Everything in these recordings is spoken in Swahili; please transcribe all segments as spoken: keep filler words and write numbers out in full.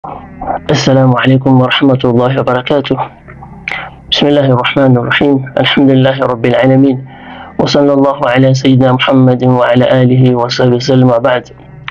السلام عليكم ورحمة الله وبركاته. بسم الله الرحمن الرحيم. الحمد لله رب العالمين، وصلى الله على سيدنا محمد وعلى آله وصحبه وسلم. وبعد.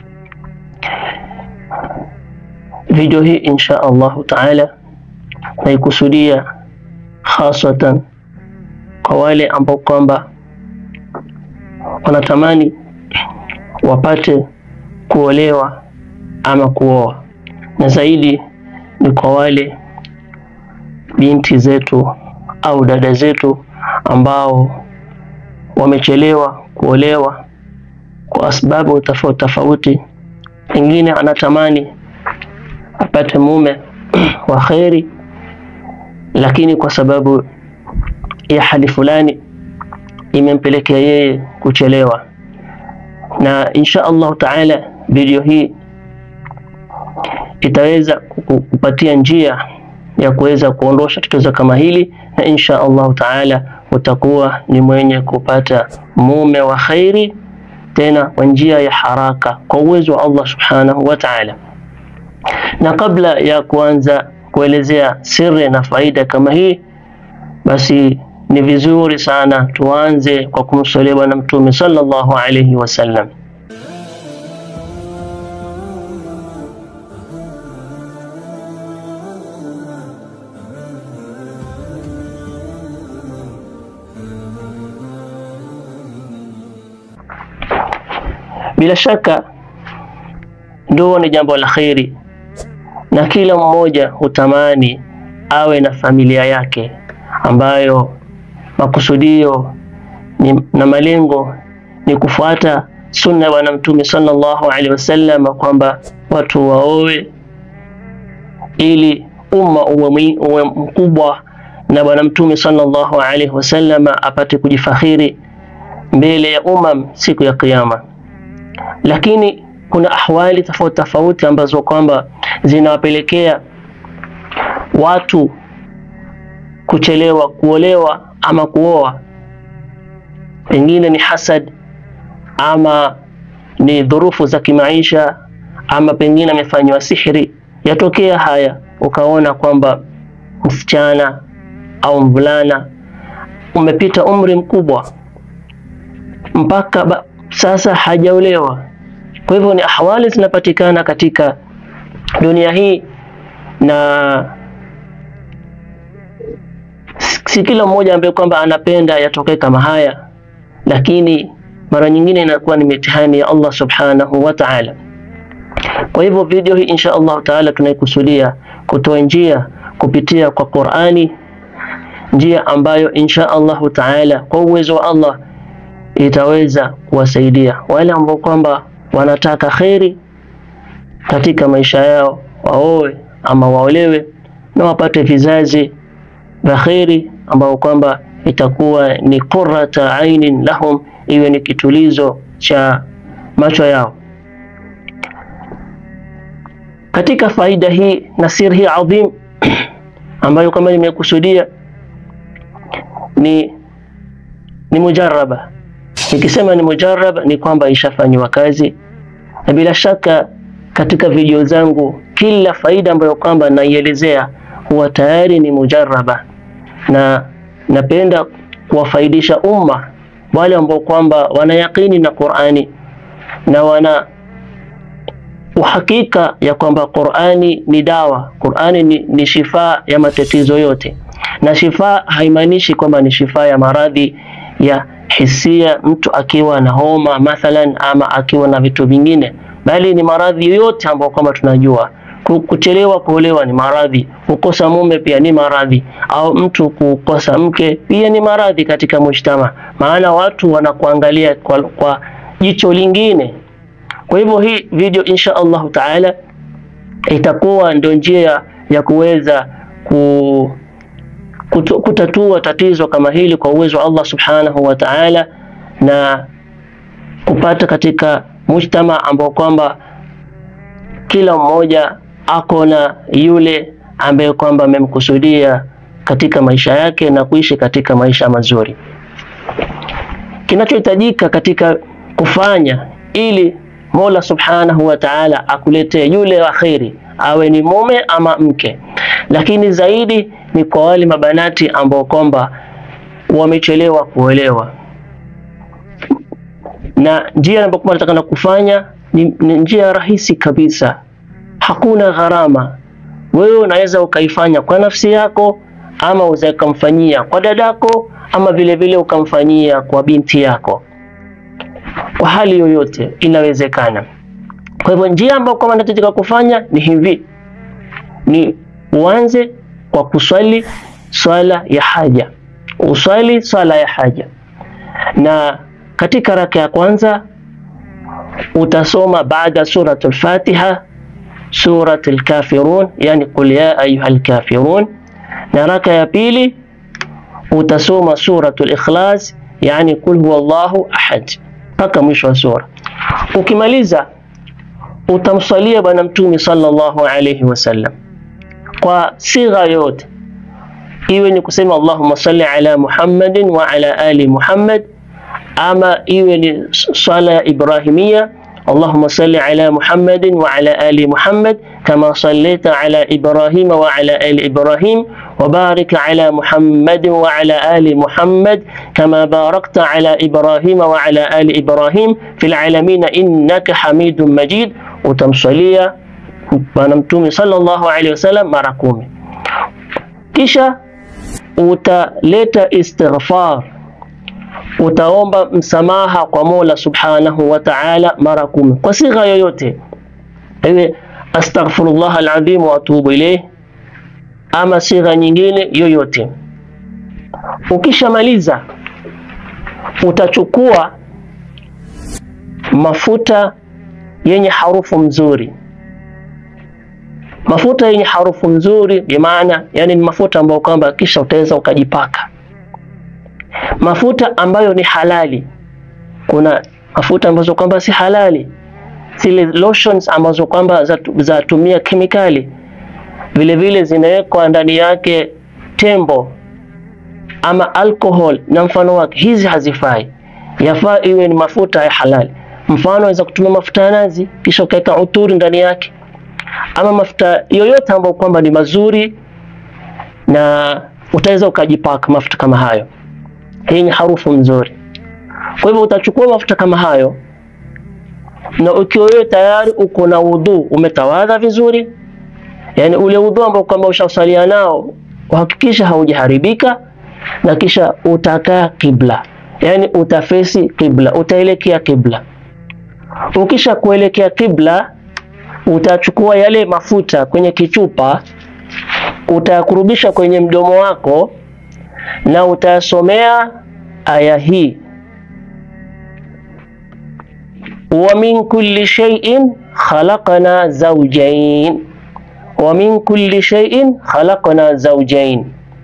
Video hii insha Allah taala naikusudia hasatan kwa wale ambao kwamba wanatamani wapate kuolewa ama kuoa, na zaidi ni kwa wale binti zetu au dada zetu ambao wamechelewa kuolewa kwa sababu tofauti tofauti. Pengine anatamani apate mume wa khairi, lakini kwa sababu ya hali fulani imempelekea yeye kuchelewa. Na insha Allah taala video hii itaweza kukupatia njia ya kuweza kuondosha tatizo kama hili, na insha Allah taala utakuwa ni mwenye kupata mume wa khairi, tena kwa njia ya haraka kwa uwezo wa Allah subhanahu wa ta'ala. Na kabla ya kuanza kuelezea siri na faida kama hii, basi ni vizuri sana tuanze kwa kumsalia Bwana Mtume sallallahu alayhi wasallam. Bila shaka ndoa ni jambo la khairi, na kila mmoja hutamani awe na familia yake ambayo makusudio ni, na malengo ni kufuata sunna ya Bwana Mtume sallallahu alaihi wasallam, kwamba watu waoe ili umma uwe, uwe mkubwa na Bwana Mtume sallallahu alaihi wasallam apate kujifakhiri mbele ya umma siku ya kiyama. Lakini kuna ahwali tofauti tofauti ambazo kwamba zinawapelekea watu kuchelewa kuolewa ama kuoa. Pengine ni hasad, ama ni dhurufu za kimaisha, ama pengine amefanywa sihiri. Yatokea haya, ukaona kwamba msichana au mvulana umepita umri mkubwa mpaka ba, sasa hajaolewa. Kwa hivyo ni ahwali zinapatikana katika dunia hii, na si kila mmoja ambaye kwamba anapenda yatokee kama haya, lakini mara nyingine inakuwa ni mitihani ya Allah subhanahu wa ta'ala. Kwa hivyo video hii insha Allah taala tunaikusudia kutoa njia kupitia kwa Qur'ani, njia ambayo insha Allah taala kwa uwezo wa Allah itaweza kuwasaidia wale ambao kwamba wanataka khairi katika maisha yao, waoe ama waolewe na wapate vizazi vya khairi ambao kwamba itakuwa ni qurrata ainin lahum, iwe ni kitulizo cha macho yao. Katika faida hii na siri hii adhim ambayo kama nimekusudia ni ni mujarraba. Nikisema ni mujarraba ni kwamba ishafanywa kazi, na bila shaka katika video zangu kila faida ambayo kwamba naielezea huwa tayari ni mujarraba, na napenda kuwafaidisha umma wale ambao kwamba wana yaqini na Qur'ani na wana uhakika ya kwamba Qur'ani ni dawa, Qur'ani ni, ni shifa ya matatizo yote. Na shifa haimaanishi kwamba ni shifa ya maradhi ya hisia, mtu akiwa na homa mathalan ama akiwa na vitu vingine, bali ni maradhi yote ambayo kwamba tunajua. Kuchelewa kuolewa ni maradhi, kukosa mume pia ni maradhi, au mtu kukosa mke pia ni maradhi katika mujtama, maana watu wanakuangalia kwa, kwa jicho lingine. Kwa hivyo hii video insha Allah taala itakuwa ndio njia ya kuweza ku kutatua tatizo kama hili kwa uwezo wa Allah subhanahu wa ta'ala, na kupata katika mujtama ambao kwamba kila mmoja ako na yule ambaye kwamba amemkusudia katika maisha yake na kuishi katika maisha mazuri. Kinachohitajika katika kufanya ili Mola Subhanahu wa Ta'ala akuletee yule wa kheri, awe ni mume ama mke. Lakini zaidi ni kwa wale mabanati ambao kwamba wamechelewa kuolewa, na njia ambayo nataka kufanya ni, ni njia rahisi kabisa, hakuna gharama. Wewe unaweza ukaifanya kwa nafsi yako, ama unaweza kumfanyia kwa dadako, ama vile vile ukamfanyia kwa binti yako. Kwa hali yoyote inawezekana. Kwa hivyo njia ambayo kama nataka kufanya ni hivi, ni uanze kwa kuswali swala ya haja. Uswali swala ya haja, na katika raka ya kwanza utasoma baada suratul Fatiha suratul Kafirun, yani qul ya ayyuhal kafirun, na raka ya pili utasoma suratul Ikhlas, yani qul huwallahu ahad, mpaka mwisho wa sura. Ukimaliza utamswalia bwana Mtume sallallahu alayhi wasallam kwa sigha yote, iwe ni kusema Allahumma salli ala Muhammadin wa ala ali Muhammad, ama iwe ni swala ya Ibrahimia, Allahumma salli ala Muhammadin wa ala ali Muhammad kama sallaita ala Ibrahim wa ala ali Ibrahim wa barik ala Muhammadin wa ala ali Muhammad kama barakta ala Ibrahim wa ala ali Ibrahim fil alamin innaka Hamidum Majid. Utamswalia bwana Mtume sallallahu alayhi wasallam mara kumi. Kisha utaleta istighfar, utaomba msamaha kwa Mola Subhanahu wa Ta'ala mara kumi kwa sigha yoyote, iwe astaghfirullah alazim wa atubu ilayh ama sigha nyingine yoyote. Ukishamaliza utachukua mafuta yenye harufu mzuri. Mafuta yenye harufu mzuri bi maana yani ni mafuta ambayo kwamba kisha utaweza ukajipaka. Mafuta ambayo ni halali. Kuna mafuta ambazo kwamba si halali, zile lotions ambazo kwamba zatumia kemikali, vile vile zinawekwa ndani yake tembo ama alcohol na mfano wake. Hizi hazifai, yafaa iwe ni mafuta ya halali. Mfano unaweza kutumia mafuta ya nazi kisha ukaweka uturi ndani yake, ama mafuta yoyote ambayo kwamba ni mazuri na utaweza ukajipaka mafuta kama hayo yenye harufu nzuri. Kwa hivyo utachukua mafuta kama hayo, na ukiwa tayari uko na udhu, umetawadha vizuri, yani ule udhu ambao kwamba ushasalia nao uhakikisha haujaharibika, na kisha utakaa kibla, yani utafesi kibla, utaelekea kibla. Ukisha kuelekea kibla, utachukua yale mafuta kwenye kichupa, utakurudisha kwenye mdomo wako na utasomea aya hii: wa min kulli shay'in khalaqna zawjayn, wa min kulli shay'in khalaqna zawjayn.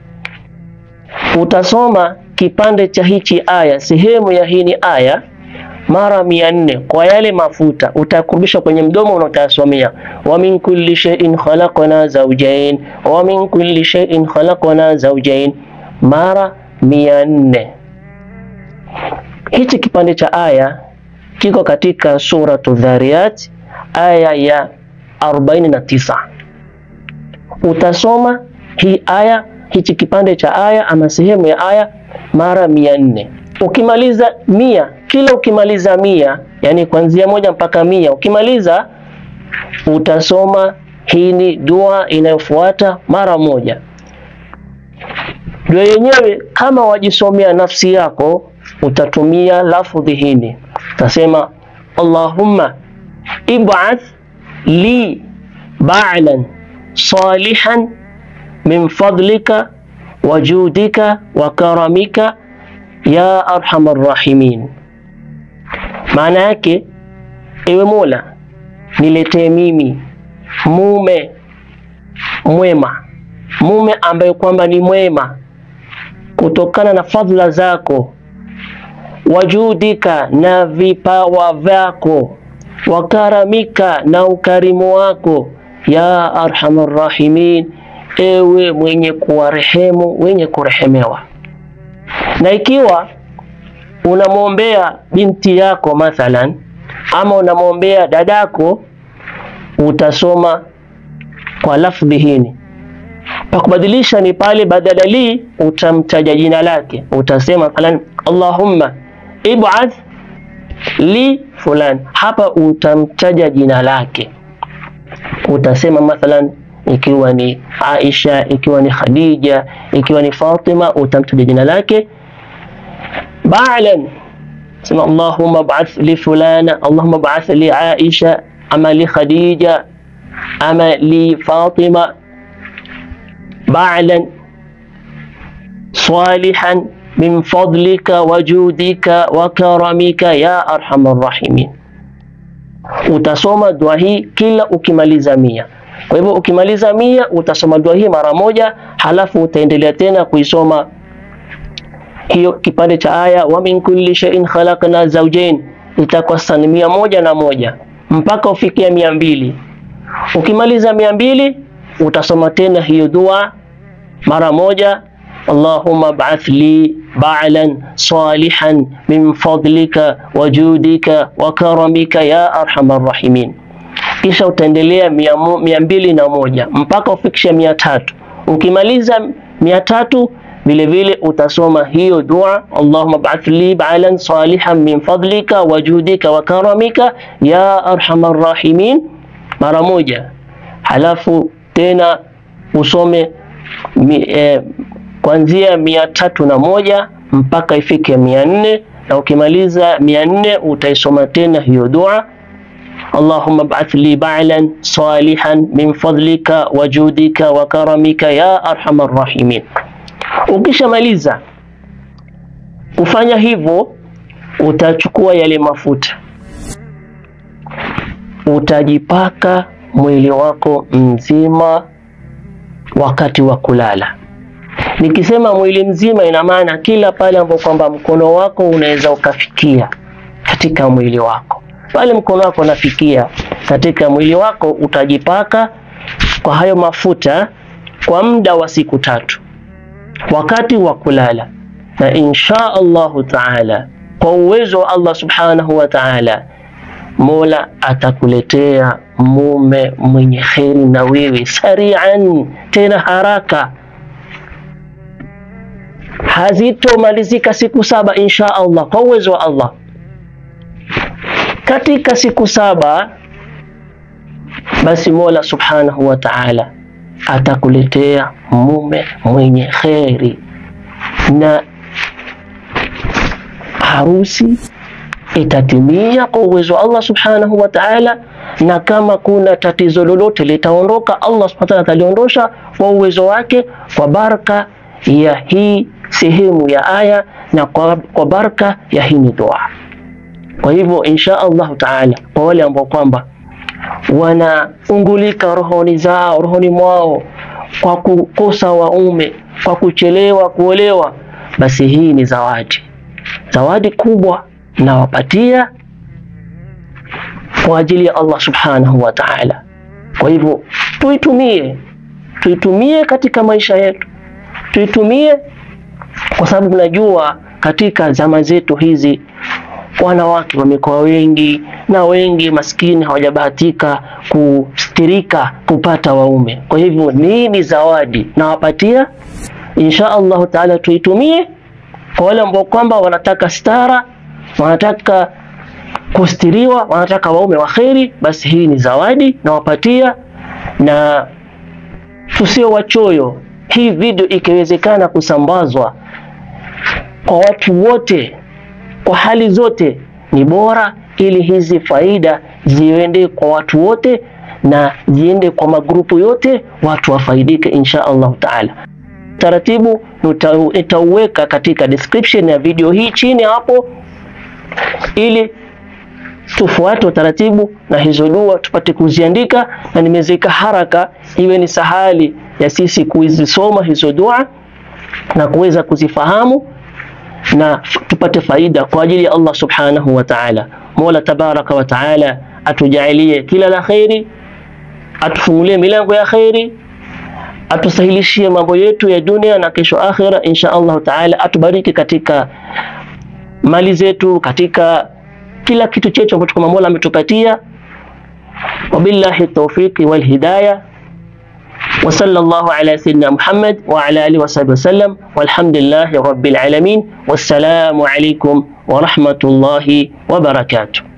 Utasoma kipande cha hichi aya, sehemu ya hii ni aya mara mia nne kwa yale mafuta, utakurudisha kwenye mdomo na utasomea wa min kulli shay'in khalaqna zawjayn, wa min kulli shay'in khalaqna zawjayn mara mia nne. Hichi kipande cha aya kiko katika suratu Dhariyat aya ya arobaini na tisa. Utasoma hii aya, hichi kipande cha aya ama sehemu ya aya mara mia nne. Ukimaliza mia, kila ukimaliza mia, yani kuanzia moja mpaka mia, ukimaliza utasoma hii ni dua inayofuata mara moja. Dua yenyewe kama wajisomea nafsi yako, utatumia lafudhi hili. Utasema Allahumma ib'ath li ba'lan salihan min fadlika wa judika wa karamika ya arhamar rahimin. Maana yake, ewe Mola, niletee mimi mume mwema, mume ambaye kwamba ni mwema kutokana na fadhila zako, wajudika na vipawa vyako, wakaramika na ukarimu wako, ya arhamar rahimin, ewe mwenye kuwarehemu wenye kurehemewa. Na ikiwa unamwombea binti yako mathalan, ama unamwombea dadako, utasoma kwa lafdhi hini. Pakubadilisha ni pale badala li utamtaja jina lake, utasema falan Allahumma ib'ath li fulan, hapa utamtaja jina lake. Utasema mathalan ikiwa ni Aisha, ikiwa ni Khadija, ikiwa ni Fatima, utamtaja jina lake. Ba'lan sema Allahumma ba'ath li fulana, Allahumma ba'ath li Aisha, ama li Khadija, ama li Fatima. Ba'lan salihan min fadlika wa judika wa karamika ya arhamar rahimin. Utasoma dua hii kila ukimaliza mia. Kwa hivyo ukimaliza mia utasoma dua hii mara moja, halafu utaendelea tena kuisoma hiyo kipande cha aya wa min kulli shay'in khalaqna zawjayn, itakuwa sana mia moja na moja mpaka ufikia mia mbili. Ukimaliza mia mbili utasoma tena hiyo dua mara moja, Allahumma ba'ath li ba'lan salihan min fadlika wa judika wa karamika ya arhamar rahimin. Kisha utaendelea mia mbili na moja mpaka ufikishe mia tatu. Ukimaliza mia tatu vile vile utasoma hiyo dua, Allahumma ba'ath li ba'lan salihan min fadlika wa judika wa karamika ya arhamar rahimin mara moja. Halafu tena usome mi, eh, kuanzia mia tatu na moja mpaka ifike mia nne, na ukimaliza mia nne utaisoma tena hiyo dua, Allahumma ba'ath li ba'lan salihan min fadlika wa judika wa karamika ya arhamar rahimin. Ukishamaliza kufanya hivyo, utachukua yale mafuta, utajipaka mwili wako mzima wakati wa kulala. Nikisema mwili mzima, ina maana kila pale ambapo kwamba mkono wako unaweza ukafikia katika mwili wako, pale mkono wako unafikia katika mwili wako, utajipaka kwa hayo mafuta kwa muda wa siku tatu wakati wa kulala. Na insha Allahu taala, kwa uwezo wa Allah subhanahu wa taala, Mola atakuletea mume mwenye kheri na wewe sari'an, tena haraka. Hazitomalizika siku saba insha Allah, kwa uwezo wa Allah. Katika siku saba basi Mola subhanahu wa ta'ala atakuletea mume mwenye kheri, na harusi itatimia kwa uwezo wa Allah subhanahu wa ta'ala. Na kama kuna tatizo lolote litaondoka, Allah subhanahu wa ta'ala ataliondosha kwa uwezo wake, kwa baraka ya hii sehemu ya aya na kwa, kwa baraka ya hii dua. Kwa hivyo insha Allah taala, kwa wale ambao kwamba wanaungulika rohoni zao rohoni mwao kwa kukosa waume, kwa kuchelewa kuolewa, basi hii ni zawadi, zawadi kubwa nawapatia kwa ajili ya Allah subhanahu wa ta'ala. Kwa hivyo tuitumie, tuitumie katika maisha yetu, tuitumie kwa sababu najua katika zama zetu hizi wanawake wamekuwa wengi, na wengi maskini hawajabahatika kustirika kupata waume. Kwa hivyo nini zawadi nawapatia, insha Allah taala tuitumie. Kwa wale ambao kwamba wanataka stara, wanataka kustiriwa, wanataka waume wa kheri, basi hii ni zawadi nawapatia. Na tusio wachoyo, hii video ikiwezekana kusambazwa kwa watu wote, kwa hali zote, ni bora, ili hizi faida ziende kwa watu wote na ziende kwa magrupu yote, watu wafaidike insha Allah taala. Taratibu nitauweka katika description ya video hii chini hapo, ili tufuate taratibu na hizo dua tupate kuziandika, na nimezeka haraka iwe ni sahali ya sisi kuzisoma hizo dua na kuweza kuzifahamu na tupate faida kwa ajili ya Allah subhanahu wa ta'ala. Mola tabaraka wa ta'ala atujalie kila la khairi, atufungulie milango ya khairi, atusahilishie mambo yetu ya dunia na kesho akhira insha Allah ta'ala, atubariki katika mali zetu, katika kila kitu chetu ambacho kwa Mola ametupatia. Wabillahi tawfiqi wal hidayah. Wa sallallahu ala sayyidina Muhammad wa ala alihi wa sahbihi wasallam, walhamdulillahi rabbil alamin. Wassalamu alaykum wa rahmatullahi wa barakatuh.